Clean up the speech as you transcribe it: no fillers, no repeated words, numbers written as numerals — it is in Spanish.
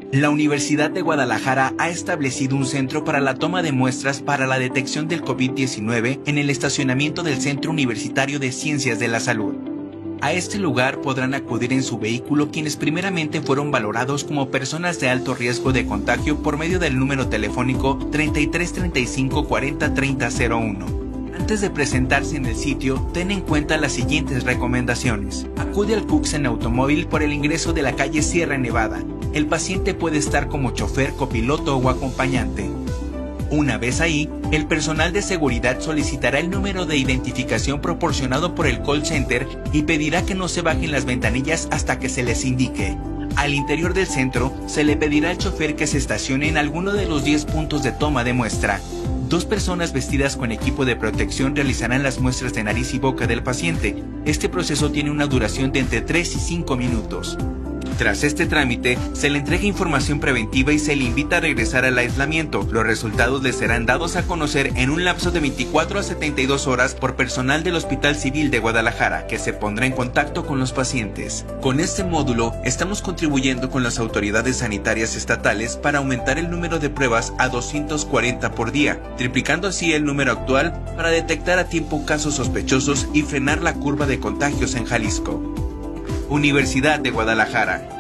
La Universidad de Guadalajara ha establecido un centro para la toma de muestras para la detección del COVID-19 en el estacionamiento del Centro Universitario de Ciencias de la Salud. A este lugar podrán acudir en su vehículo quienes primeramente fueron valorados como personas de alto riesgo de contagio por medio del número telefónico 33 35 40 30 01. Antes de presentarse en el sitio, ten en cuenta las siguientes recomendaciones. Acude al CUCS en automóvil por el ingreso de la calle Sierra Nevada. El paciente puede estar como chofer, copiloto o acompañante. Una vez ahí, el personal de seguridad solicitará el número de identificación proporcionado por el call center y pedirá que no se bajen las ventanillas hasta que se les indique. Al interior del centro, se le pedirá al chofer que se estacione en alguno de los 10 puntos de toma de muestra. 2 personas vestidas con equipo de protección realizarán las muestras de nariz y boca del paciente. Este proceso tiene una duración de entre 3 y 5 minutos. Tras este trámite, se le entrega información preventiva y se le invita a regresar al aislamiento. Los resultados le serán dados a conocer en un lapso de 24 a 72 horas por personal del Hospital Civil de Guadalajara, que se pondrá en contacto con los pacientes. Con este módulo, estamos contribuyendo con las autoridades sanitarias estatales para aumentar el número de pruebas a 240 por día, triplicando así el número actual para detectar a tiempo casos sospechosos y frenar la curva de contagios en Jalisco. Universidad de Guadalajara.